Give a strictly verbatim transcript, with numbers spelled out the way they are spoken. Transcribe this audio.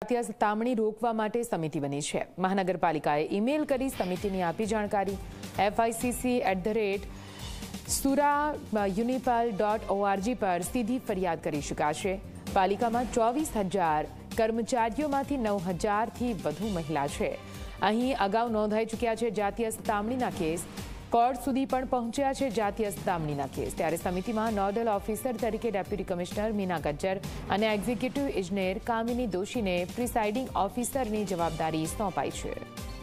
જાતીય સતામણી રોકવા માટે સમિતિ બની છે। મહાનગરપાલિકાએ ઈમેલ કરી સમિતિની આપી જાણકારી। એફઆઈસીસી at the rate Sura યુનિપાલ dot ORG પર સીધી ફરિયાદ કરી શકાશે। પાલિકામાં ચોવીસ હજાર કર્મચારીઓમાંથી નવ હજારથી વધુ મહિલા છે। અહીં અગાઉ નોંધાઈ ચૂક્યા છે જાતીય સતામણીના કેસ। કોર્ટ સુધી પણ પહોંચ્યા છે જાતીય સતામણીના કેસ। ત્યારે સમિતિમાં નોડલ ઓફિસર તરીકે ડેપ્યુટી કમિશનર મીના ગજ્જર અને એક્ઝિક્યુટિવ ઇજનેર કામિની દોશીને પ્રિસાઇડિંગ ઓફિસરની જવાબદારી સોંપાઈ છે।